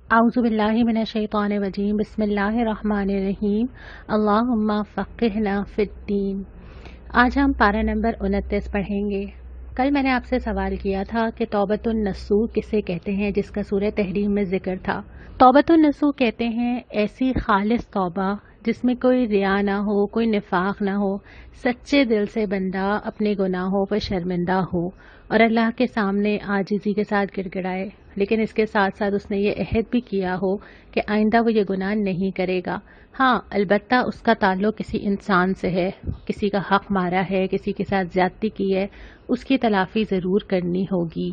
اعوذ باللہ من الشیطان الرجیم بسم اللہ الرحمن الرحیم اللہم فقہنا فی الدین۔ آج ہم پارہ نمبر 29 پڑھیں گے۔ کل میں نے آپ سے سوال کیا تھا کہ توبۃ النصوح کسے کہتے ہیں، جس کا سورہ تحریم میں ذکر تھا۔ توبۃ النصوح کہتے ہیں ایسی خالص توبہ جس میں کوئی ریا نہ ہو، کوئی نفاق نہ ہو، سچے دل سے بندہ اپنے گناہوں پر شرمندہ ہو اور اللہ کے سامنے عاجزی کے ساتھ گڑ گڑائے، لیکن اس کے ساتھ ساتھ اس نے یہ عہد بھی کیا ہو کہ آئندہ وہ یہ گناہ نہیں کرے گا۔ ہاں، البتہ اس کا تعلق کسی انسان سے ہے، کسی کا حق مارا ہے، کسی کے ساتھ زیادتی کی ہے، اس کی تلافی ضرور کرنی ہوگی۔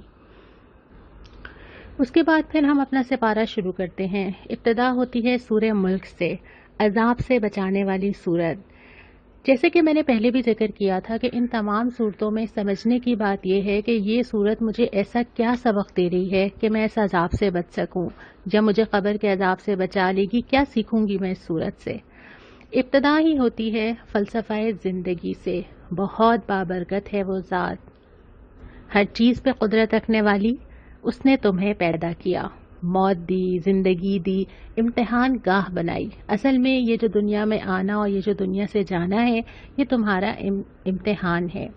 اس کے بعد پھر ہم اپنا سپارہ شروع کرتے ہیں۔ ابتدا ہوتی ہے سورہ ملک سے، عذاب سے بچانے والی سورت۔ جیسے کہ میں نے پہلے بھی ذکر کیا تھا کہ ان تمام صورتوں میں سمجھنے کی بات یہ ہے کہ یہ صورت مجھے ایسا کیا سبق دے رہی ہے کہ میں اس عذاب سے بچ سکوں، جب مجھے قبر کے عذاب سے بچا لے گی، کیا سیکھوں گی میں اس صورت سے۔ ابتدا ہی ہوتی ہے فلسفہ زندگی سے۔ بہت بابرکت ہے وہ ذات، ہر چیز پہ قدرت رکھنے والی، اس نے تمہیں پیدا کیا، موت دی، زندگی دی، امتحان گاہ بنائی۔ اصل میں یہ جو دنیا میں آنا اور یہ جو دنیا سے جانا ہے، یہ تمہارا امتحان ہے،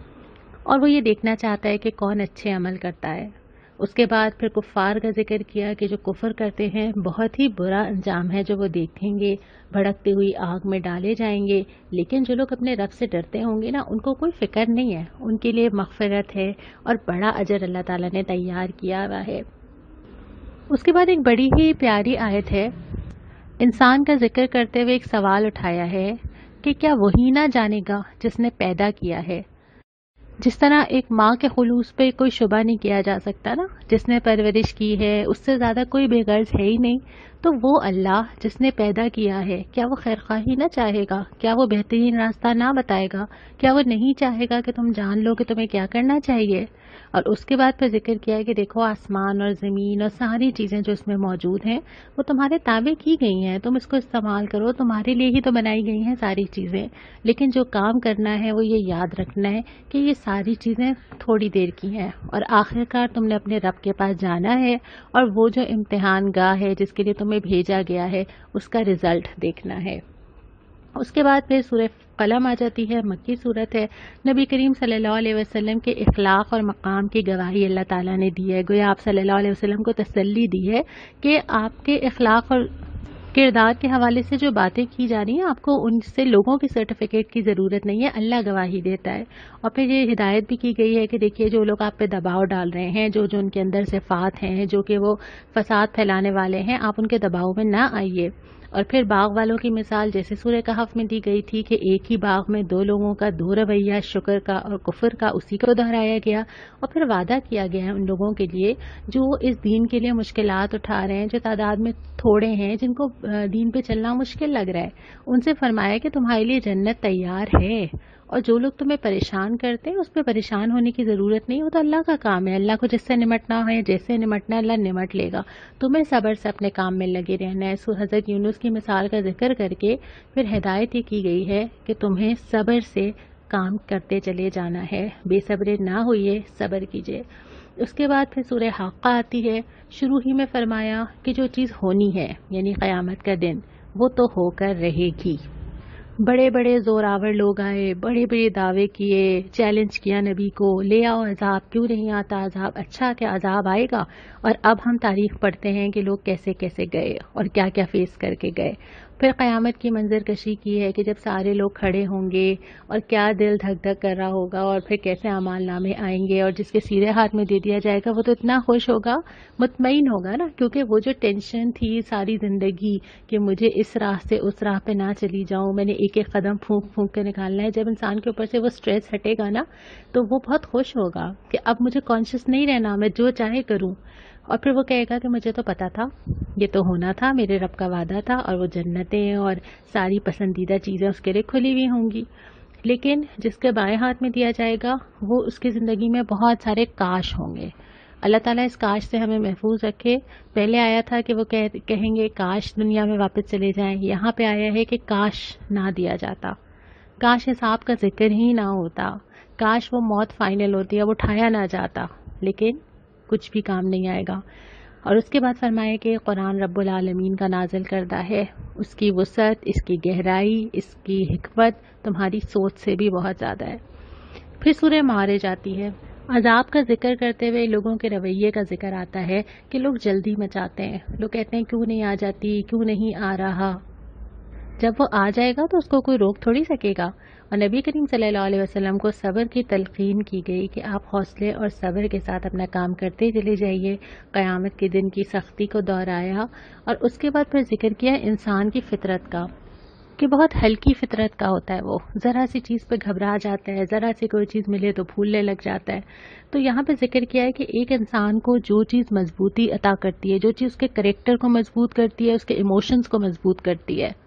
اور وہ یہ دیکھنا چاہتا ہے کہ کون اچھے عمل کرتا ہے۔ اس کے بعد پھر کفار کا ذکر کیا کہ جو کفر کرتے ہیں بہت ہی برا انجام ہے جو وہ دیکھیں گے، بھڑکتی ہوئی آگ میں ڈالے جائیں گے۔ لیکن جو لوگ اپنے رب سے ڈرتے ہوں گے نا، ان کو کوئی فکر نہیں ہے، ان کے لیے مغفرت ہے اور بڑا اجر اللہ تعالیٰ نے تیار کیا ہوا ہے۔ اس کے بعد ایک بڑی ہی پیاری آیت ہے، انسان کا ذکر کرتے ہوئے ایک سوال اٹھایا ہے کہ کیا وہی نہ جانے گا جس نے پیدا کیا ہے۔ جس طرح ایک ماں کے خلوص پہ کوئی شبہ نہیں کیا جا سکتا نا، جس نے پرورش کی ہے اس سے زیادہ کوئی بے غرض ہے ہی نہیں، تو وہ اللہ جس نے پیدا کیا ہے، کیا وہ خیرخواہی نہ چاہے گا؟ کیا وہ بہترین راستہ نہ بتائے گا؟ کیا وہ نہیں چاہے گا کہ تم جان لو کہ تمہیں کیا کرنا چاہیے؟ اور اس کے بعد پھر ذکر کیا ہے کہ دیکھو آسمان اور زمین اور ساری چیزیں جو اس میں موجود ہیں وہ تمہارے تابع کی گئی ہیں، تم اس کو استعمال کرو، تمہارے لیے ہی تو بنائی گئی ہیں ساری چیزیں۔ لیکن جو کام کرنا ہے وہ یہ یاد رکھنا ہے کہ یہ ساری چیزیں تھوڑی دیر کی ہیں، اور آخرکار تم نے اپنے رب کے پاس جانا ہے، اور وہ جو امتحان گاہ ہے جس کے لیے تمہیں بھیجا گیا ہے اس کا رزلٹ دیکھنا ہے۔ اس کے بعد پھر سورہ قلم آ جاتی ہے، مکی صورت ہے۔ نبی کریم صلی اللہ علیہ وسلم کے اخلاق اور مقام کی گواہی اللہ تعالیٰ نے دی ہے۔ گویا آپ صلی اللہ علیہ وسلم کو تسلی دی ہے کہ آپ کے اخلاق اور کردار کے حوالے سے جو باتیں کی جا رہی ہیں، آپ کو ان سے لوگوں کی سرٹیفکیٹ کی ضرورت نہیں ہے، اللہ گواہی دیتا ہے۔ اور پھر یہ ہدایت بھی کی گئی ہے کہ دیکھیے جو لوگ آپ پہ دباؤ ڈال رہے ہیں، جو ان کے اندر صفات ہیں، جو کہ وہ فساد پھیلانے والے ہیں، آپ ان کے دباؤ میں نہ آئیے۔ اور پھر باغ والوں کی مثال جیسے سورہ کہف میں دی گئی تھی کہ ایک ہی باغ میں دو لوگوں کا دو رویہ، شکر کا اور کفر کا، اسی کو دہرایا گیا، اور پھر وعدہ کیا گیا ہے ان لوگوں کے لیے جو اس دین کے لیے مشکلات اٹھا رہے ہیں، جو تعداد میں تھوڑے ہیں، جن کو دین پہ چلنا مشکل لگ رہا ہے، ان سے فرمایا کہ تمہارے لیے جنت تیار ہے، اور جو لوگ تمہیں پریشان کرتے ہیں اس پہ پریشان ہونے کی ضرورت نہیں، وہ تو اللہ کا کام ہے، اللہ کو جس سے نمٹنا ہے، جیسے نمٹنا ہے اللہ نمٹ لے گا، تمہیں صبر سے اپنے کام میں لگے رہنا ہے۔ حضرت یونس کی مثال کا ذکر کر کے پھر ہدایت یہ کی گئی ہے کہ تمہیں صبر سے کام کرتے چلے جانا ہے، بے صبرے نہ ہوئیے، صبر کیجیے۔ اس کے بعد پھر سورہ حاقہ آتی ہے۔ شروع ہی میں فرمایا کہ جو چیز ہونی ہے یعنی قیامت کا دن، وہ تو ہو کر رہے گی۔ بڑے بڑے زوراور لوگ آئے، بڑے بڑے دعوے کیے، چیلنج کیا نبی کو، لے آؤ عذاب، کیوں نہیں آتا عذاب، اچھا کہ عذاب آئے گا۔ اور اب ہم تاریخ پڑھتے ہیں کہ لوگ کیسے کیسے گئے اور کیا کیا فیس کر کے گئے۔ پھر قیامت کی منظر کشی کی ہے کہ جب سارے لوگ کھڑے ہوں گے اور کیا دل دھک دھک کر رہا ہوگا، اور پھر کیسے اعمال نامے آئیں گے، اور جس کے سیدھے ہاتھ میں دے دیا جائے گا وہ تو اتنا خوش ہوگا، مطمئن ہوگا نا، کیونکہ وہ جو ٹینشن تھی ساری زندگی کہ مجھے اس راہ سے اس راہ پہ نہ چلی جاؤں، میں نے ایک ایک قدم پھونک پھونک کے نکالنا ہے، جب انسان کے اوپر سے وہ سٹریس ہٹے گا نا تو وہ بہت خوش ہوگا کہ اب مجھے کانشیس نہیں رہنا، میں جو چاہے کروں۔ اور پھر وہ کہے گا کہ مجھے تو پتا تھا، یہ تو ہونا تھا، میرے رب کا وعدہ تھا، اور وہ جنتیں اور ساری پسندیدہ چیزیں اس کے لیے کھلی ہوئی ہوں گی۔ لیکن جس کے بائیں ہاتھ میں دیا جائے گا وہ اس کی زندگی میں بہت سارے کاش ہوں گے۔ اللہ تعالیٰ اس کاش سے ہمیں محفوظ رکھے۔ پہلے آیا تھا کہ وہ کہیں گے کاش دنیا میں واپس چلے جائیں، یہاں پہ آیا ہے کہ کاش نہ دیا جاتا، کاش حساب کا ذکر ہی نہ ہوتا، کاش وہ موت فائنل ہوتی ہے، وہ اٹھایا نہ جاتا، لیکن کچھ بھی کام نہیں آئے گا۔ اور اس کے بعد فرمایا کہ قرآن رب العالمین کا نازل کردہ ہے، اس کی وسعت، اس کی گہرائی، اس کی حکمت تمہاری سوچ سے بھی بہت زیادہ ہے۔ پھر سورہ معارج آتی ہے، عذاب کا ذکر کرتے ہوئے لوگوں کے رویے کا ذکر آتا ہے کہ لوگ جلدی مچاتے ہیں، لوگ کہتے ہیں کیوں نہیں آ جاتی، کیوں نہیں آ رہا۔ جب وہ آ جائے گا تو اس کو کوئی روک تھوڑی سکے گا۔ اور نبی کریم صلی اللہ علیہ وسلم کو صبر کی تلقین کی گئی کہ آپ حوصلے اور صبر کے ساتھ اپنا کام کرتے چلے جائیے۔ قیامت کے دن کی سختی کو دہرایا اور اس کے بعد پھر ذکر کیا انسان کی فطرت کا، کہ بہت ہلکی فطرت کا ہوتا ہے، وہ ذرا سی چیز پہ گھبرا جاتا ہے، ذرا سی کوئی چیز ملے تو پھولنے لگ جاتا ہے۔ تو یہاں پہ ذکر کیا ہے کہ ایک انسان کو جو چیز مضبوطی عطا کرتی ہے، جو چیز اس کے کریکٹر کو مضبوط کرتی ہے، اس کے ایموشنز کو مضبوط کرتی ہے،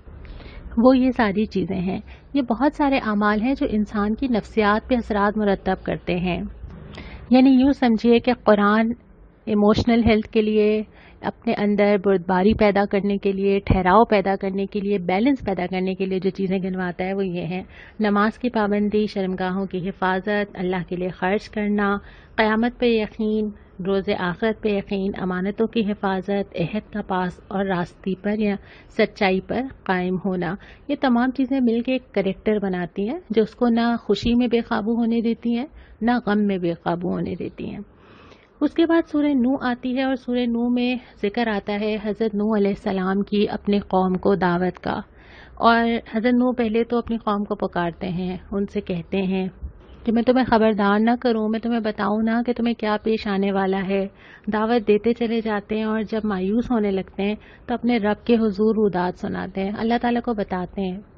وہ یہ ساری چیزیں ہیں۔ یہ بہت سارے اعمال ہیں جو انسان کی نفسیات پہ اثرات مرتب کرتے ہیں۔ یعنی یوں سمجھیے کہ قرآن ایموشنل ہیلتھ کے لیے، اپنے اندر بردباری پیدا کرنے کے لیے، ٹھہراؤ پیدا کرنے کے لیے، بیلنس پیدا کرنے کے لیے جو چیزیں گنواتا ہے وہ یہ ہیں: نماز کی پابندی، شرمگاہوں کی حفاظت، اللہ کے لیے خرچ کرنا، قیامت پہ یقین، روز آخرت پہ یقین، امانتوں کی حفاظت، عہد کا پاس اور راستی پر یا سچائی پر قائم ہونا۔ یہ تمام چیزیں مل کے ایک کریکٹر بناتی ہیں جو اس کو نہ خوشی میں بے قابو ہونے دیتی ہیں، نہ غم میں بے قابو ہونے دیتی ہیں۔ اس کے بعد سورہ نوح آتی ہے، اور سورہ نوح میں ذکر آتا ہے حضرت نوح علیہ السلام کی اپنے قوم کو دعوت کا۔ اور حضرت نوح پہلے تو اپنی قوم کو پکارتے ہیں، ان سے کہتے ہیں کہ میں تمہیں خبردار نہ کروں، میں تمہیں بتاؤں نہ کہ تمہیں کیا پیش آنے والا ہے۔ دعوت دیتے چلے جاتے ہیں، اور جب مایوس ہونے لگتے ہیں تو اپنے رب کے حضور اداد سناتے ہیں، اللہ تعالیٰ کو بتاتے ہیں،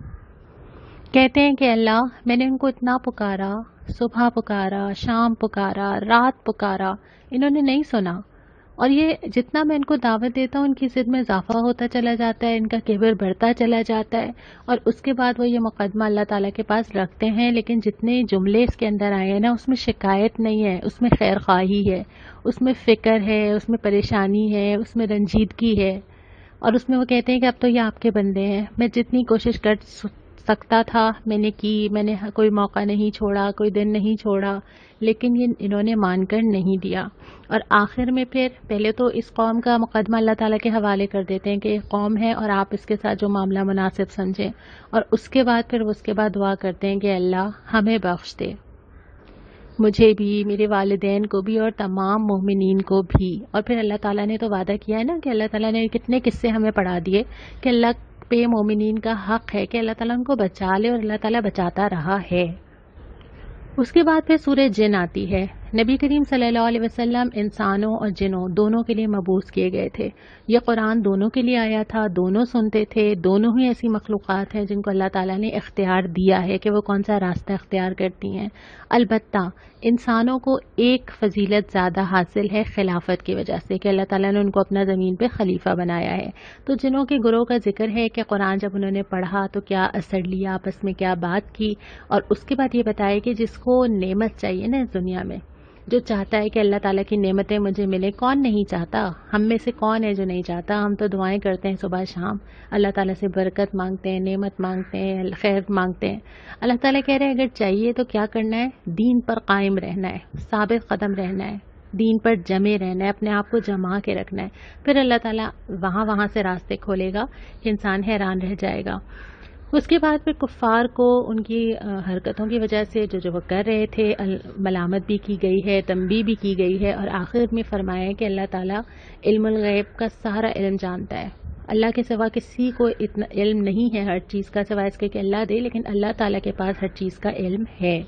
کہتے ہیں کہ اللہ، میں نے ان کو اتنا پکارا، صبح پکارا، شام پکارا، رات پکارا، انہوں نے نہیں سنا، اور یہ جتنا میں ان کو دعوت دیتا ہوں ان کی ضد میں اضافہ ہوتا چلا جاتا ہے، ان کا کبر بڑھتا چلا جاتا ہے، اور اس کے بعد وہ یہ مقدمہ اللہ تعالیٰ کے پاس رکھتے ہیں۔ لیکن جتنے جملے اس کے اندر آئے ہیں نا، اس میں شکایت نہیں ہے، اس میں خیر خواہی ہے، اس میں فکر ہے، اس میں پریشانی ہے، اس میں رنجیدگی ہے، اور اس میں وہ کہتے ہیں کہ اب تو یہ آپ کے بندے ہیں، میں جتنی کوشش کر سکتا تھا میں نے کی، میں نے کوئی موقع نہیں چھوڑا، کوئی دن نہیں چھوڑا، لیکن انہوں نے مان کر نہیں دیا۔ اور آخر میں پھر پہلے تو اس قوم کا مقدمہ اللہ تعالیٰ کے حوالے کر دیتے ہیں کہ ایک قوم ہے اور آپ اس کے ساتھ جو معاملہ مناسب سمجھیں، اور اس کے بعد پھر اس کے بعد دعا کرتے ہیں کہ اللہ ہمیں بخش دے، مجھے بھی، میرے والدین کو بھی، اور تمام مومنین کو بھی۔ اور پھر اللہ تعالیٰ نے تو وعدہ کیا ہے نا کہ اللہ تعالیٰ نے کتنے قصے ہمیں پڑھا دیے کہ اللہ پہ مومنین کا حق ہے کہ اللہ تعالیٰ ان کو بچا لے، اور اللہ تعالیٰ بچاتا رہا ہے۔ اس کے بعد پھر سورہ جن آتی ہے۔ نبی کریم صلی اللہ علیہ وسلم انسانوں اور جنوں دونوں کے لیے مبعوث کیے گئے تھے۔ یہ قرآن دونوں کے لیے آیا تھا، دونوں سنتے تھے، دونوں ہی ایسی مخلوقات ہیں جن کو اللہ تعالیٰ نے اختیار دیا ہے کہ وہ کون سا راستہ اختیار کرتی ہیں۔ البتہ انسانوں کو ایک فضیلت زیادہ حاصل ہے خلافت کی وجہ سے، کہ اللہ تعالیٰ نے ان کو اپنا زمین پہ خلیفہ بنایا ہے۔ تو جنوں کے گروہ کا ذکر ہے کہ قرآن جب انہوں نے پڑھا تو کیا اثر لیا، آپس میں کیا بات کی، اور اس کے بعد یہ بتایا کہ جس کو نعمت چاہیے نا اس دنیا میں، جو چاہتا ہے کہ اللہ تعالیٰ کی نعمتیں مجھے ملیں، کون نہیں چاہتا؟ ہم میں سے کون ہے جو نہیں چاہتا؟ ہم تو دعائیں کرتے ہیں صبح شام، اللہ تعالیٰ سے برکت مانگتے ہیں، نعمت مانگتے ہیں، خیر مانگتے ہیں۔ اللہ تعالیٰ کہہ رہے ہیں اگر چاہیے تو کیا کرنا ہے؟ دین پر قائم رہنا ہے، ثابت قدم رہنا ہے، دین پر جمے رہنا ہے، اپنے آپ کو جما کے رکھنا ہے، پھر اللہ تعالیٰ وہاں سے راستے کھولے گا کہ انسان حیران رہ جائے گا۔ اس کے بعد پھر کفار کو ان کی حرکتوں کی وجہ سے جو وہ کر رہے تھے ملامت بھی کی گئی ہے، تنبیہ بھی کی گئی ہے، اور آخر میں فرمایا ہے کہ اللہ تعالیٰ علم الغیب کا سارا علم جانتا ہے، اللہ کے سوا کسی کو اتنا علم نہیں ہے ہر چیز کا، سوائے اس کے کہ اللہ دے، لیکن اللہ تعالیٰ کے پاس ہر چیز کا علم ہے۔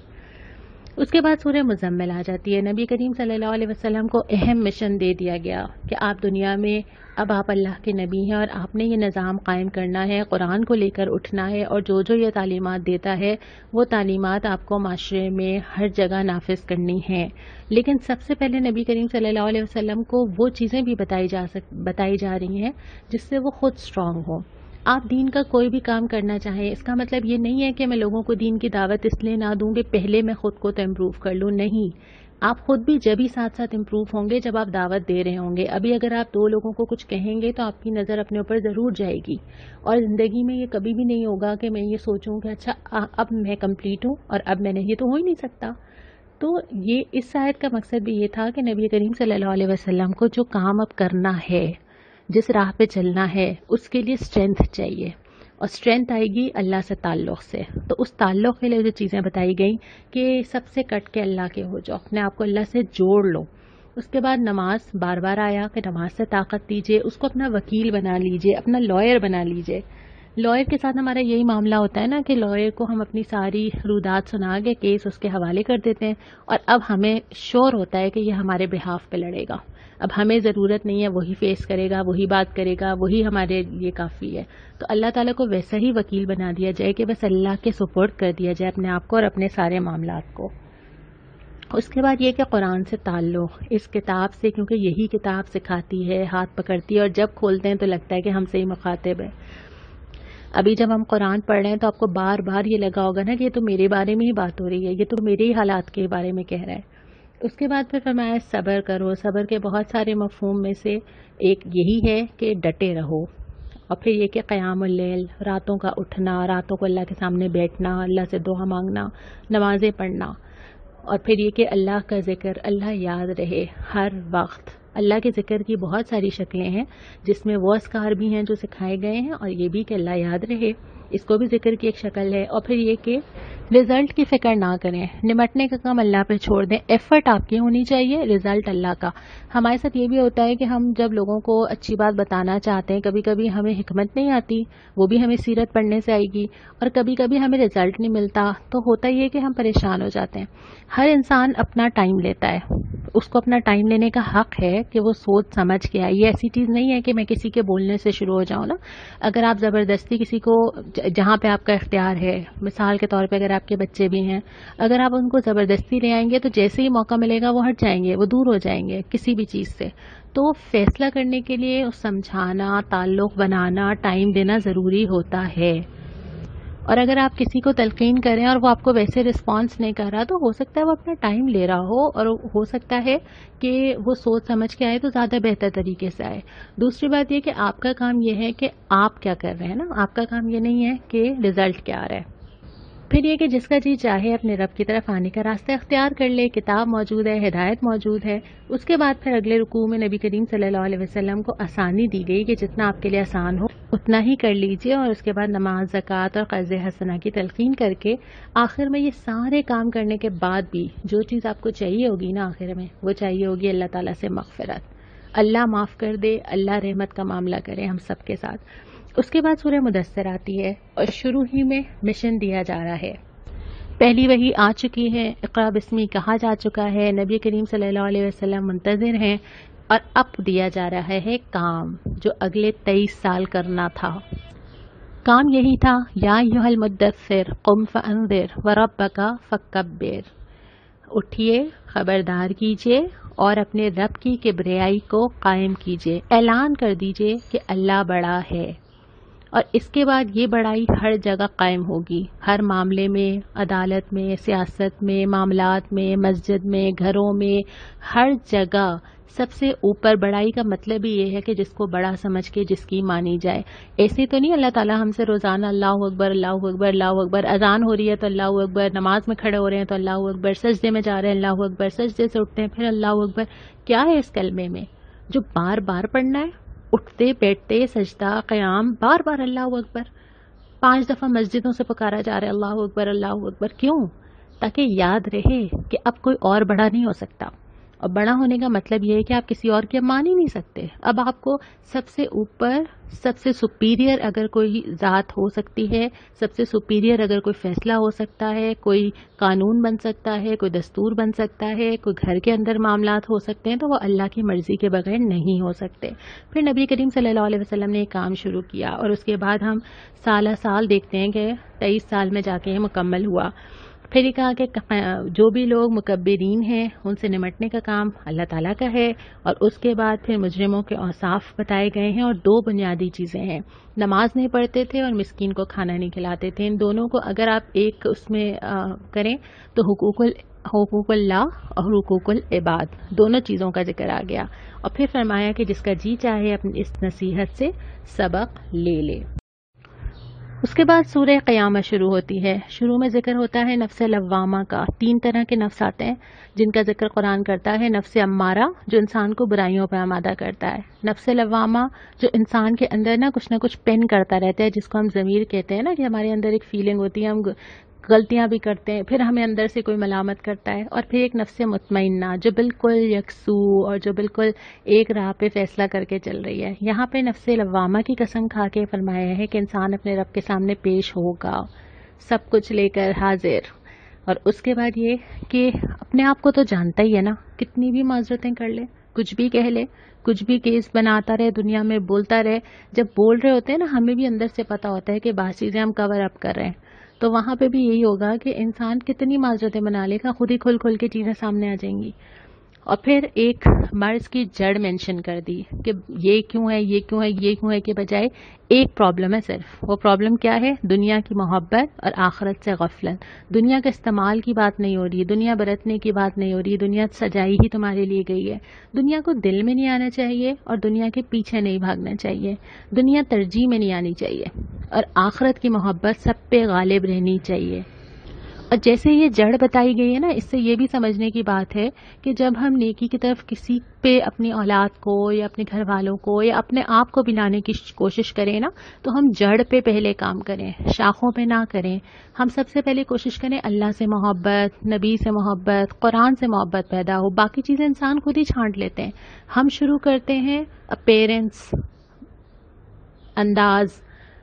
اس کے بعد سورہ مزمل آ جاتی ہے۔ نبی کریم صلی اللہ علیہ وسلم کو اہم مشن دے دیا گیا کہ آپ دنیا میں اب آپ اللہ کے نبی ہیں، اور آپ نے یہ نظام قائم کرنا ہے، قرآن کو لے کر اٹھنا ہے، اور جو یہ تعلیمات دیتا ہے وہ تعلیمات آپ کو معاشرے میں ہر جگہ نافذ کرنی ہیں۔ لیکن سب سے پہلے نبی کریم صلی اللہ علیہ وسلم کو وہ چیزیں بھی بتائی جا رہی ہیں جس سے وہ خود اسٹرانگ ہوں۔ آپ دین کا کوئی بھی کام کرنا چاہیں، اس کا مطلب یہ نہیں ہے کہ میں لوگوں کو دین کی دعوت اس لیے نہ دوں کہ پہلے میں خود کو تو امپروو کر لوں، نہیں، آپ خود بھی جب ہی ساتھ ساتھ امپروو ہوں گے جب آپ دعوت دے رہے ہوں گے۔ ابھی اگر آپ دو لوگوں کو کچھ کہیں گے تو آپ کی نظر اپنے اوپر ضرور جائے گی، اور زندگی میں یہ کبھی بھی نہیں ہوگا کہ میں یہ سوچوں کہ اچھا اب میں کمپلیٹ ہوں اور اب میں نہیں، یہ تو ہو ہی نہیں سکتا۔ تو یہ اس آیت کا مقصد بھی یہ تھا کہ نبی کریم صلی اللہ علیہ وسلم کو جو کام اب کرنا ہے، جس راہ پہ چلنا ہے، اس کے لیے اسٹرینتھ چاہیے، اور اسٹرینتھ آئے گی اللہ سے تعلق سے. تو اس تعلق کے لیے جو چیزیں بتائی گئیں کہ سب سے کٹ کے اللہ کے ہو جاؤ، اپنے آپ کو اللہ سے جوڑ لو. اس کے بعد نماز بار بار آیا کہ نماز سے طاقت دیجیے، اس کو اپنا وکیل بنا لیجیے، اپنا لائر بنا لیجیے. لائر کے ساتھ ہمارا یہی معاملہ ہوتا ہے نا کہ لائر کو ہم اپنی ساری رودات سنا کے کیس اس کے حوالے کر دیتے ہیں، اور اب ہمیں شور ہوتا ہے کہ یہ ہمارے بہاف پہ لڑے گا. اب ہمیں ضرورت نہیں ہے، وہی فیس کرے گا، وہی بات کرے گا، وہی ہمارے لیے کافی ہے. تو اللہ تعالیٰ کو ویسا ہی وکیل بنا دیا جائے کہ بس اللہ کے سپرد کر دیا جائے اپنے آپ کو اور اپنے سارے معاملات کو. اس کے بعد یہ کہ قرآن سے تعلق، اس کتاب سے، کیونکہ یہی کتاب سکھاتی ہے، ہاتھ پکڑتی ہے، اور جب کھولتے ہیں تو لگتا ہے کہ ہم سے ہی مخاطب ہے. ابھی جب ہم قرآن پڑھ رہے ہیں تو آپ کو بار بار یہ لگا ہوگا نا کہ یہ تو میرے بارے میں ہی بات ہو رہی ہے، یہ تو میرے ہی حالات کے بارے میں کہہ رہا ہے. اس کے بعد پھر فرمایا صبر کرو. صبر کے بہت سارے مفہوم میں سے ایک یہی ہے کہ ڈٹے رہو. اور پھر یہ کہ قیام اللیل، راتوں کا اٹھنا، راتوں کو اللہ کے سامنے بیٹھنا، اللہ سے دعا مانگنا، نمازیں پڑھنا. اور پھر یہ کہ اللہ کا ذکر، اللہ یاد رہے ہر وقت. اللہ کے ذکر کی بہت ساری شکلیں ہیں، جس میں وہ اذکار بھی ہیں جو سکھائے گئے ہیں، اور یہ بھی کہ اللہ یاد رہے، اس کو بھی ذکر کی ایک شکل ہے. اور پھر یہ کہ رزلٹ کی فکر نہ کریں، نمٹنے کا کام اللہ پہ چھوڑ دیں. ایفرٹ آپ کی ہونی چاہیے، رزلٹ اللہ کا. ہمارے ساتھ یہ بھی ہوتا ہے کہ ہم جب لوگوں کو اچھی بات بتانا چاہتے ہیں، کبھی کبھی ہمیں حکمت نہیں آتی، وہ بھی ہمیں سیرت پڑھنے سے آئے گی، اور کبھی کبھی ہمیں رزلٹ نہیں ملتا، تو ہوتا یہ کہ ہم پریشان ہو جاتے ہیں. ہر انسان اپنا ٹائم لیتا ہے، اس کو اپنا ٹائم لینے کا حق ہے کہ وہ سوچ سمجھ کے آئے. یہ ایسی چیز نہیں ہے کہ میں کسی کے بولنے سے شروع ہو جاؤں نا. اگر آپ زبردستی کسی کو، جہاں پہ آپ کا اختیار ہے، مثال کے طور پہ اگر آپ کے بچے بھی ہیں، اگر آپ ان کو زبردستی لے آئیں گے تو جیسے ہی موقع ملے گا وہ ہٹ جائیں گے، وہ دور ہو جائیں گے کسی بھی چیز سے. تو فیصلہ کرنے کے لیے سمجھانا، تعلق بنانا، ٹائم دینا ضروری ہوتا ہے. اور اگر آپ کسی کو تلقین کریں اور وہ آپ کو ویسے رسپانس نہیں کر رہا، تو ہو سکتا ہے وہ اپنا ٹائم لے رہا ہو، اور ہو سکتا ہے کہ وہ سوچ سمجھ کے آئے تو زیادہ بہتر طریقے سے آئے. دوسری بات یہ کہ آپ کا کام یہ ہے کہ آپ کیا کر رہے ہیں نا، آپ کا کام یہ نہیں ہے کہ رزلٹ کیا آ رہا ہے. پھر یہ کہ جس کا جی چاہے اپنے رب کی طرف آنے کا راستہ اختیار کر لے. کتاب موجود ہے، ہدایت موجود ہے. اس کے بعد پھر اگلے رکوع میں نبی کریم صلی اللہ علیہ وسلم کو آسانی دی گئی کہ جتنا آپ کے لیے آسان ہو اتنا ہی کر لیجئے. اور اس کے بعد نماز، زکوٰۃ اور قرض حسنہ کی تلقین کر کے آخر میں یہ سارے کام کرنے کے بعد بھی جو چیز آپ کو چاہیے ہوگی نا آخر میں، وہ چاہیے ہوگی اللہ تعالیٰ سے مغفرت. اللہ معاف کر دے، اللہ رحمت کا معاملہ کرے ہم سب کے ساتھ. اس کے بعد سورہ مدثر آتی ہے، اور شروع ہی میں مشن دیا جا رہا ہے. پہلی وحی آ چکی ہے، اقرا بسمی کہا جا چکا ہے، نبی کریم صلی اللہ علیہ وسلم منتظر ہیں، اور اب دیا جا رہا ہے کام جو اگلے 23 سال کرنا تھا. کام یہی تھا، یا ایھا المدثر قم فانذر وربک فکبر. اٹھیے، خبردار کیجیے اور اپنے رب کی کبریائی کو قائم کیجیے. اعلان کر دیجیے کہ اللہ بڑا ہے. اور اس کے بعد یہ بڑائی ہر جگہ قائم ہوگی، ہر معاملے میں، عدالت میں، سیاست میں، معاملات میں، مسجد میں، گھروں میں، ہر جگہ. سب سے اوپر بڑائی کا مطلب ہی یہ ہے کہ جس کو بڑا سمجھ کے جس کی مانی جائے. ایسے تو نہیں اللہ تعالیٰ ہم سے روزانہ اللہ اکبر اللہ اکبر اللہ اکبر، اذان ہو رہی ہے تو اللہ اکبر، نماز میں کھڑے ہو رہے ہیں تو اللہ اکبر، سجدے میں جا رہے ہیں اللہ اکبر، سجدے سے اٹھتے ہیں پھر اللہ اکبر. کیا ہے اس کلمے میں جو بار بار پڑھنا ہے؟ اٹھتے بیٹھتے سجدہ قیام بار بار اللہ اکبر. 5 دفعہ مسجدوں سے پکارا جا رہا ہے اللہ اکبر اللہ اکبر. کیوں؟ تاکہ یاد رہے کہ اب کوئی اور بڑا نہیں ہو سکتا. اور بڑا ہونے کا مطلب یہ ہے کہ آپ کسی اور کی مان ہی نہیں سکتے. اب آپ کو سب سے اوپر، سب سے سپیریئر اگر کوئی ذات ہو سکتی ہے، سب سے سپیریئر اگر کوئی فیصلہ ہو سکتا ہے، کوئی قانون بن سکتا ہے، کوئی دستور بن سکتا ہے، کوئی گھر کے اندر معاملات ہو سکتے ہیں، تو وہ اللہ کی مرضی کے بغیر نہیں ہو سکتے. پھر نبی کریم صلی اللہ علیہ وسلم نے ایک کام شروع کیا، اور اس کے بعد ہم سالہ سال دیکھتے ہیں کہ 23 سال میں جا کے یہ مکمل ہوا. پھر یہ کہا کہ جو بھی لوگ مکبرین ہیں ان سے نمٹنے کا کام اللہ تعالیٰ کا ہے. اور اس کے بعد پھر مجرموں کے اوصاف بتائے گئے ہیں، اور 2 بنیادی چیزیں ہیں. نماز نہیں پڑھتے تھے اور مسکین کو کھانا نہیں کھلاتے تھے. ان دونوں کو اگر آپ ایک اس میں کریں تو حقوق اللہ اور حقوق العباد دونوں چیزوں کا ذکر آ گیا. اور پھر فرمایا کہ جس کا جی چاہے اپنی اس نصیحت سے سبق لے لے. اس کے بعد سورہ قیامہ شروع ہوتی ہے. شروع میں ذکر ہوتا ہے نفس لوامہ کا. 3 طرح کے نفس آتے ہیں جن کا ذکر قرآن کرتا ہے. نفس امارہ جو انسان کو برائیوں پہ آمادہ کرتا ہے. نفس لوامہ جو انسان کے اندر نہ کچھ پین کرتا رہتا ہے، جس کو ہم ضمیر کہتے ہیں نا، کہ ہمارے اندر ایک فیلنگ ہوتی ہے، ہم غلطیاں بھی کرتے ہیں، پھر ہمیں اندر سے کوئی ملامت کرتا ہے. اور پھر ایک نفس مطمئنہ جو بالکل یکسو اور جو بالکل ایک راہ پہ فیصلہ کر کے چل رہی ہے. یہاں پہ نفس لوامہ کی قسم کھا کے فرمایا ہے کہ انسان اپنے رب کے سامنے پیش ہوگا سب کچھ لے کر حاضر. اور اس کے بعد یہ کہ اپنے آپ کو تو جانتا ہی ہے نا، کتنی بھی معذرتیں کر لے، کچھ بھی کہہ لے، کچھ بھی کیس بناتا رہے، دنیا میں بولتا رہے. جب بول رہے ہوتے ہیں نا، ہمیں بھی اندر سے پتا ہوتا ہے کہ بعض چیزیں ہم کور اپ کر رہے ہیں. تو وہاں پہ بھی یہی ہوگا کہ انسان کتنی معذرتیں بنا لے گا، خود ہی کھل کے چیزیں سامنے آ جائیں گی. اور پھر ایک مرض کی جڑ مینشن کر دی کہ یہ کیوں ہے، یہ کیوں ہے، یہ کیوں ہے، کے بجائے ایک پرابلم ہے صرف. وہ پرابلم کیا ہے؟ دنیا کی محبت اور آخرت سے غفلت. دنیا کا استعمال کی بات نہیں ہو رہی، دنیا برتنے کی بات نہیں ہو رہی. دنیا سجائی ہی تمہارے لیے گئی ہے. دنیا کو دل میں نہیں آنا چاہیے اور دنیا کے پیچھے نہیں بھاگنا چاہیے. دنیا ترجیح میں نہیں آنی چاہیے اور آخرت کی محبت سب پہ غالب رہنی چاہیے. اور جیسے یہ جڑ بتائی گئی ہے نا، اس سے یہ بھی سمجھنے کی بات ہے کہ جب ہم نیکی کی طرف کسی پہ اپنی اولاد کو یا اپنے گھر والوں کو یا اپنے آپ کو بھی لانے کی کوشش کریں نا، تو ہم جڑ پہ پہلے کام کریں، شاخوں پہ نہ کریں. ہم سب سے پہلے کوشش کریں اللہ سے محبت، نبی سے محبت، قرآن سے محبت پیدا ہو. باقی چیزیں انسان خود ہی چھانٹ لیتے ہیں. ہم شروع کرتے ہیں اپیرنس، انداز،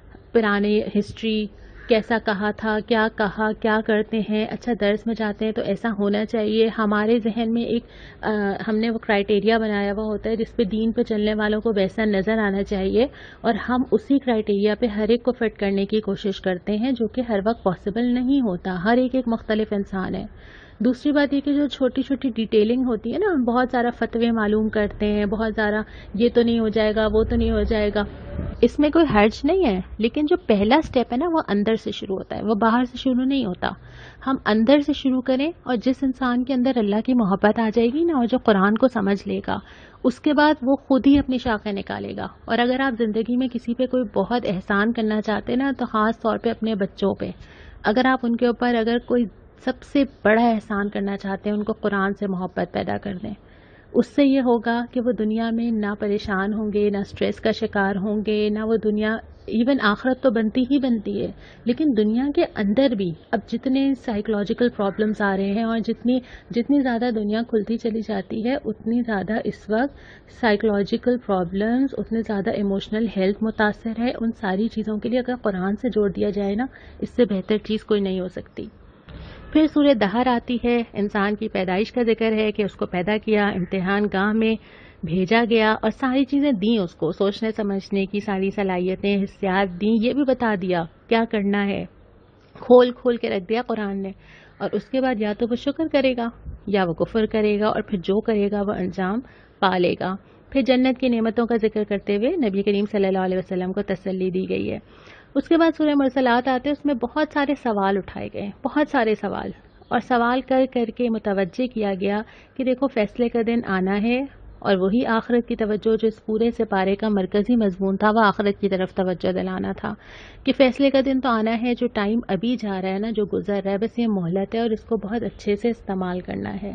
پرانی ہسٹری، کیسا کہا تھا، کیا کہا، کیا کرتے ہیں. اچھا درس میں جاتے ہیں تو ایسا ہونا چاہیے. ہمارے ذہن میں ایک ہم نے وہ کرائٹیریا بنایا ہوا ہوتا ہے جس پہ دین پہ چلنے والوں کو ویسا نظر آنا چاہیے، اور ہم اسی کرائٹیریا پہ ہر ایک کو فٹ کرنے کی کوشش کرتے ہیں، جو کہ ہر وقت پاسبل نہیں ہوتا. ہر ایک مختلف انسان ہے. دوسری بات یہ کہ جو چھوٹی چھوٹی ڈیٹیلنگ ہوتی ہے نا، ہم بہت سارا فتوے معلوم کرتے ہیں، بہت سارا یہ تو نہیں ہو جائے گا، وہ تو نہیں ہو جائے گا. اس میں کوئی حرج نہیں ہے، لیکن جو پہلا سٹیپ ہے نا، وہ اندر سے شروع ہوتا ہے، وہ باہر سے شروع نہیں ہوتا. ہم اندر سے شروع کریں، اور جس انسان کے اندر اللہ کی محبت آ جائے گی نا، اور جو قرآن کو سمجھ لے گا، اس کے بعد وہ خود ہی اپنی شاخیں نکالے گا. اور اگر آپ زندگی میں کسی پہ کوئی بہت احسان کرنا چاہتے نا، تو خاص طور پہ اپنے بچوں پہ، اگر آپ ان کے اوپر اگر کوئی سب سے بڑا احسان کرنا چاہتے ہیں، ان کو قرآن سے محبت پیدا کر دیں. اس سے یہ ہوگا کہ وہ دنیا میں نہ پریشان ہوں گے، نہ سٹریس کا شکار ہوں گے، نہ وہ دنیا، ایون آخرت تو بنتی ہی بنتی ہے، لیکن دنیا کے اندر بھی اب جتنے سائیکولوجیکل پرابلمز آ رہے ہیں، اور جتنی زیادہ دنیا کھلتی چلی جاتی ہے، اتنی زیادہ اس وقت سائیکولوجیکل پرابلمز، اتنے زیادہ ایموشنل ہیلتھ متاثر ہے. ان ساری چیزوں کے لیے اگر قرآن سے جوڑ دیا جائے نا، اس سے بہتر چیز کوئی نہیں ہو سکتی. پھر سورہ دہر آتی ہے. انسان کی پیدائش کا ذکر ہے کہ اس کو پیدا کیا، امتحان گاہ میں بھیجا گیا، اور ساری چیزیں دیں اس کو، سوچنے سمجھنے کی ساری صلاحیتیں، حسیات دیں. یہ بھی بتا دیا کیا کرنا ہے، کھول کے رکھ دیا قرآن نے. اور اس کے بعد یا تو وہ شکر کرے گا یا وہ کفر کرے گا، اور پھر جو کرے گا وہ انجام پا لے گا. پھر جنت کی نعمتوں کا ذکر کرتے ہوئے نبی کریم صلی اللہ علیہ وسلم کو تسلی دی گئی ہے. اس کے بعد سورہ مرسلات آتے ہیں. اس میں بہت سارے سوال اٹھائے گئے، بہت سارے سوال، اور سوال کر کے متوجہ کیا گیا کہ دیکھو فیصلے کا دن آنا ہے. اور وہی آخرت کی توجہ جو اس پورے سپارے کا مرکزی مضمون تھا، وہ آخرت کی طرف توجہ دلانا تھا کہ فیصلے کا دن تو آنا ہے. جو ٹائم ابھی جا رہا ہے نا، جو گزر رہا ہے، بس یہ مہلت ہے، اور اس کو بہت اچھے سے استعمال کرنا ہے.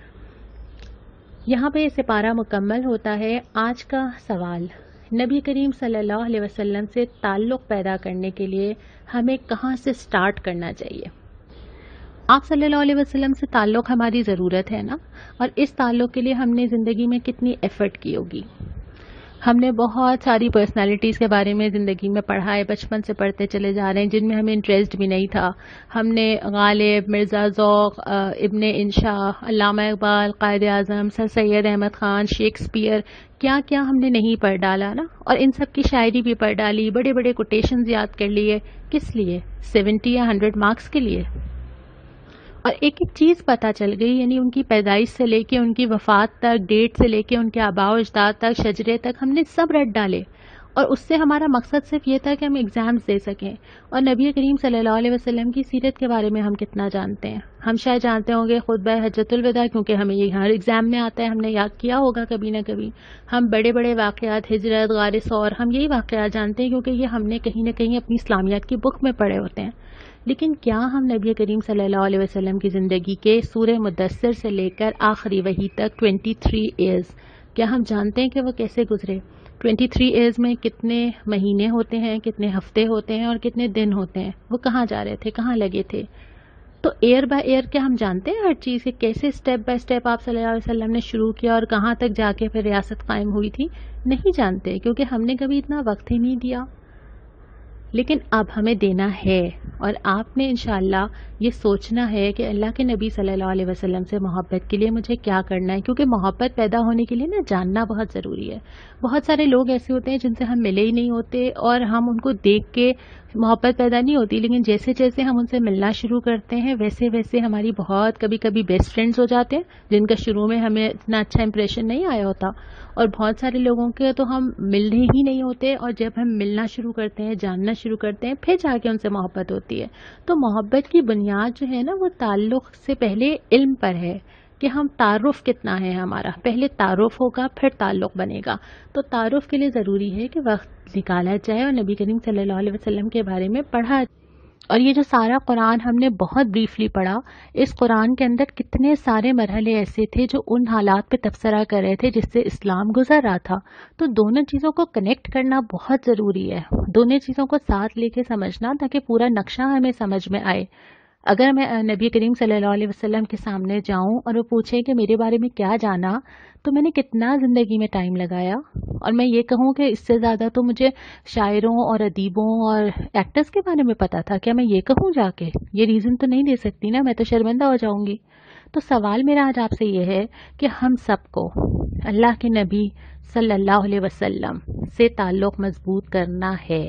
یہاں پہ یہ سپارہ مکمل ہوتا ہے. آج کا سوال، نبی کریم صلی اللہ علیہ وسلم سے تعلق پیدا کرنے کے لیے ہمیں کہاں سے سٹارٹ کرنا چاہیے؟ آپ صلی اللہ علیہ وسلم سے تعلق ہماری ضرورت ہے نا، اور اس تعلق کے لیے ہم نے زندگی میں کتنی ایفرٹ کی ہوگی. ہم نے بہت ساری پرسنالٹیز کے بارے میں زندگی میں پڑھا ہے، بچپن سے پڑھتے چلے جا رہے ہیں، جن میں ہمیں انٹرسٹ بھی نہیں تھا. ہم نے غالب، مرزا ذوق، ابن انشا، علامہ اقبال، قائد اعظم، سر سید احمد خان، شیکسپیئر، کیا کیا ہم نے نہیں پڑھ ڈالا نا. اور ان سب کی شاعری بھی پڑھ ڈالی، بڑے بڑے کوٹیشنز یاد کر لیے. کس لیے؟ 70 یا 100 مارکس کے لیے. اور ایک ایک چیز پتہ چل گئی، یعنی ان کی پیدائش سے لے کے ان کی وفات تک، ڈیٹ سے لے کے ان کے آباء و اجداد تک، شجرے تک، ہم نے سب رٹ ڈالے. اور اس سے ہمارا مقصد صرف یہ تھا کہ ہم ایگزامز دے سکیں. اور نبی کریم صلی اللہ علیہ وسلم کی سیرت کے بارے میں ہم کتنا جانتے ہیں؟ ہم شاید جانتے ہوں گے خطبہ حجۃ الوداع، کیونکہ ہمیں یہ ہر ایگزام میں آتا ہے، ہم نے یاد کیا ہوگا کبھی نہ کبھی. ہم بڑے بڑے واقعات، ہجرت، غار ثور، ہم یہی واقعات جانتے ہیں کیونکہ یہ ہم نے کہیں نہ کہیں اپنی اسلامیات کی بک میں پڑھے ہوتے ہیں. لیکن کیا ہم نبی کریم صلی اللہ علیہ وسلم کی زندگی کے سورہ مدثر سے لے کر آخری وحی تک 23 ایئرز، کیا ہم جانتے ہیں کہ وہ کیسے گزرے؟ 23 ایئرز میں کتنے مہینے ہوتے ہیں، کتنے ہفتے ہوتے ہیں اور کتنے دن ہوتے ہیں؟ وہ کہاں جا رہے تھے، کہاں لگے تھے؟ تو ایئر بائی ایئر کیا ہم جانتے ہیں ہر چیز کہ کیسے سٹیپ بائی سٹیپ آپ صلی اللہ علیہ وسلم نے شروع کیا اور کہاں تک جا کے پھر ریاست قائم ہوئی تھی؟ نہیں جانتے، کیونکہ ہم نے کبھی اتنا وقت ہی نہیں دیا. لیکن اب ہمیں دینا ہے، اور آپ نے انشاءاللہ یہ سوچنا ہے کہ اللہ کے نبی صلی اللہ علیہ وسلم سے محبت کے لیے مجھے کیا کرنا ہے، کیونکہ محبت پیدا ہونے کے لیے نا جاننا بہت ضروری ہے. بہت سارے لوگ ایسے ہوتے ہیں جن سے ہم ملے ہی نہیں ہوتے اور ہم ان کو دیکھ کے محبت پیدا نہیں ہوتی، لیکن جیسے جیسے ہم ان سے ملنا شروع کرتے ہیں ویسے ویسے ہماری بہت کبھی کبھی بیسٹ فرینڈز ہو جاتے ہیں جن کا شروع میں ہمیں اتنا اچھا امپریشن نہیں آیا ہوتا. اور بہت سارے لوگوں کے تو ہم ملنے ہی نہیں ہوتے، اور جب ہم ملنا شروع کرتے ہیں، جاننا شروع کرتے ہیں، پھر جا کے ان سے محبت ہوتی ہے. تو محبت کی بنیاد جو ہے نا وہ تعلق سے پہلے علم پر ہے کہ ہم تعارف کتنا ہے ہمارا. پہلے تعارف ہوگا پھر تعلق بنے گا. تو تعارف کے لیے ضروری ہے کہ وقت نکالا جائے اور نبی کریم صلی اللہ علیہ وسلم کے بارے میں پڑھا. اور یہ جو سارا قرآن ہم نے بہت بریفلی پڑھا، اس قرآن کے اندر کتنے سارے مرحلے ایسے تھے جو ان حالات پہ تبصرہ کر رہے تھے جس سے اسلام گزر رہا تھا. تو دونوں چیزوں کو کنیکٹ کرنا بہت ضروری ہے، دونوں چیزوں کو ساتھ لے کے سمجھنا تاکہ پورا نقشہ ہمیں سمجھ میں آئے. اگر میں نبی کریم صلی اللہ علیہ وسلم کے سامنے جاؤں اور وہ پوچھیں کہ میرے بارے میں کیا جانا، تو میں نے کتنا زندگی میں ٹائم لگایا. اور میں یہ کہوں کہ اس سے زیادہ تو مجھے شاعروں اور ادیبوں اور ایکٹرز کے بارے میں پتا تھا. کیا میں یہ کہوں جا کے؟ یہ ریزن تو نہیں دے سکتی نا، میں تو شرمندہ ہو جاؤں گی. تو سوال میرا آج آپ سے یہ ہے کہ ہم سب کو اللہ کے نبی صلی اللہ علیہ وسلم سے تعلق مضبوط کرنا ہے.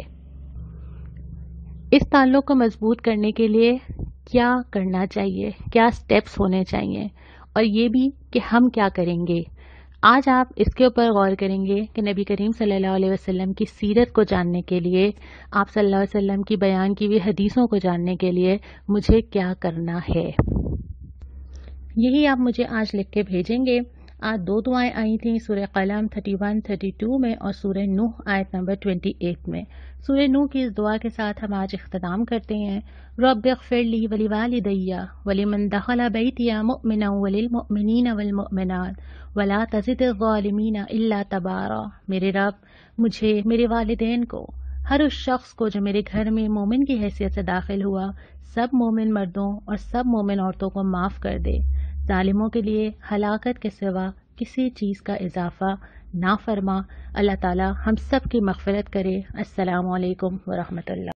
اس تعلق کو مضبوط کرنے کے لیے کیا کرنا چاہیے، کیا سٹیپس ہونے چاہیے، اور یہ بھی کہ ہم کیا کریں گے. آج آپ اس کے اوپر غور کریں گے کہ نبی کریم صلی اللہ علیہ وسلم کی سیرت کو جاننے کے لیے، آپ صلی اللہ علیہ وسلم کی بیان کی ہوئی حدیثوں کو جاننے کے لیے مجھے کیا کرنا ہے. یہی آپ مجھے آج لکھ کے بھیجیں گے. آج 2 دعائیں آئی تھیں سورہ قلم 31-32 میں اور سورہ نوح آیت نمبر 28 میں. سورہ نوح کی اس دعا کے ساتھ ہم آج اختتام کرتے ہیں. رب اغفر لی ولوالدی ولمن دخل بیتی مؤمنا وللمؤمنین والمؤمنات ولا تزد الظالمین الا تبارا. میرے رب مجھے، میرے والدین کو، ہر اس شخص کو جو میرے گھر میں مومن کی حیثیت سے داخل ہوا، سب مومن مردوں اور سب مومن عورتوں کو معاف کر دے. ظالموں کے لیے ہلاکت کے سوا کسی چیز کا اضافہ نہ فرما. اللہ تعالی ہم سب کی مغفرت کرے. السلام علیکم ورحمۃ اللہ.